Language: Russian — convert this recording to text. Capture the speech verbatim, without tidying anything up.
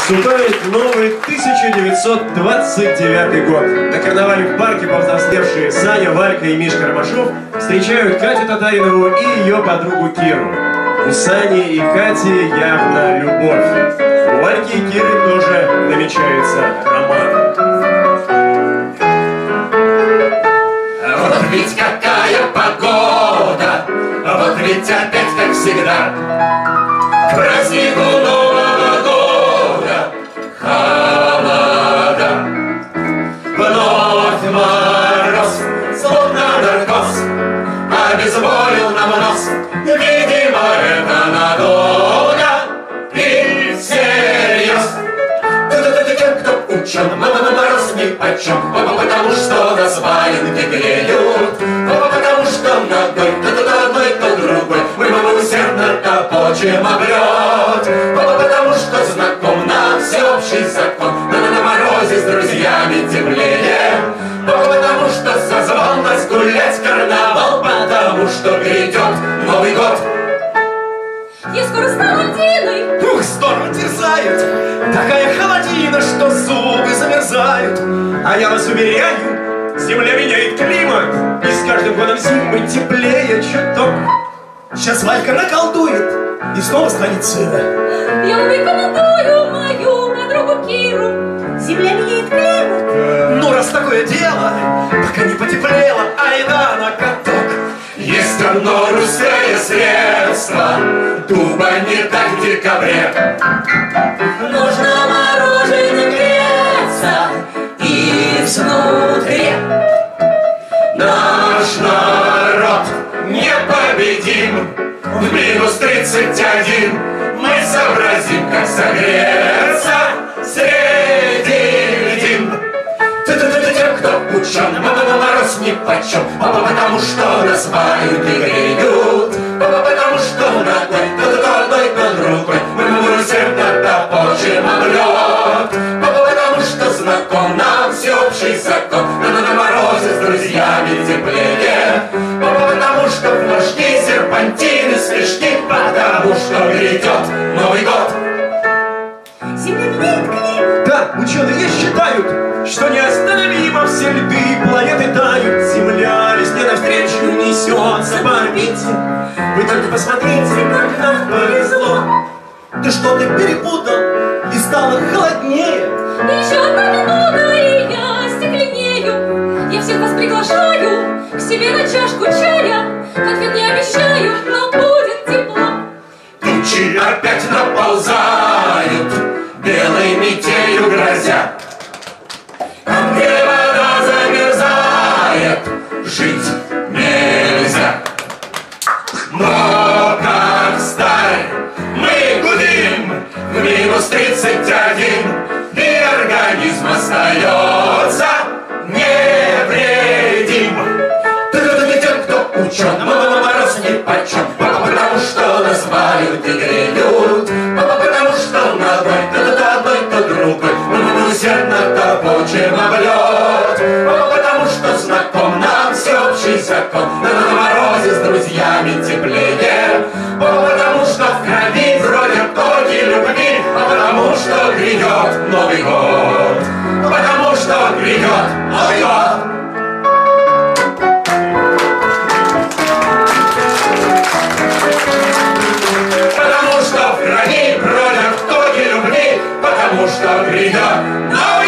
Наступает новый тысяча девятьсот двадцать девятый год. На карнавале в парке повзрослевшие Саня, Валька и Мишка Ромашов встречают Катю Татаринову и ее подругу Киру. У Сани и Кати явно любовь. У Вальки и Киры тоже намечается роман. Вот ведь какая погода, вот ведь опять как всегда. К празднику Нового года холода. Вновь мороз, словно наркоз, обезволил нам нос. Видимо, это надолго и всерьез. Тем, кто учен, мороз нипочем, потому что нас валенки греют, потому что на той, то одной, то другой мы усердно топочем облет, потому что знаком нам всеобщий закон, на морозе с друзьями теплее, потому что созвал нас гулять карнавал, потому что грядет Новый год. Я скоро стану Диной. Ух, здорово терзает. Такая холодина, что зубы замерзают. А я вас уверяю, земля меняет климат, и с каждым годом зимы теплее чуток. Сейчас Валька наколдует, и снова станет сыро. Я вам рекомендую мою подругу Киру. Земля меняет климат. Ну, раз такое дело, пока не потеплело, айда на каток. Есть одно русское средство, дуба не так в декабре. Нужно мороженым греться изнутри. Наш народ непобедим. В минус тридцать один мы сообразим, как согреться среди льдин. Тем, кто учен, мороз нипочем, потому что нас вают и греют, потому что на той, то одной, то другой мы усердно топочем облет, потому что знаком нам всеобщий закон, на морозе с друзьями теплее, потому что флажки, серпантины, смешки, потому что грядет Новый год. Земля меняет климат. Да, ученые считают, что неостановимо все льды планеты тают. Земля весне навстречу несется по орбите. Вы только посмотрите, как нам повезло. Ты что, ты перепутал? И стало холоднее. Еще одна минута, и я стекленею. Я всех вас приглашаю к себе на чашку чая. Конфет не обещаю, но будет тепло. Тучи опять наползают, белой метелью грозя. Там, где вода замерзает, жить нельзя. Но как сталь мы гудим в минус тридцать один, и организм остается невредим. Тем, кто учен, мороз нипочем, потому что нас вают и греют, потому что на той, то одной, то другой мы усердно топочем облет, потому что знаком нам всеобщий закон, на морозе с друзьями теплее, потому что в крови вроде токи любви, потому что грядет Новый год, потому что грядет Новый год. Потому что в крови бродят токи любви, потому что грядет Новый год.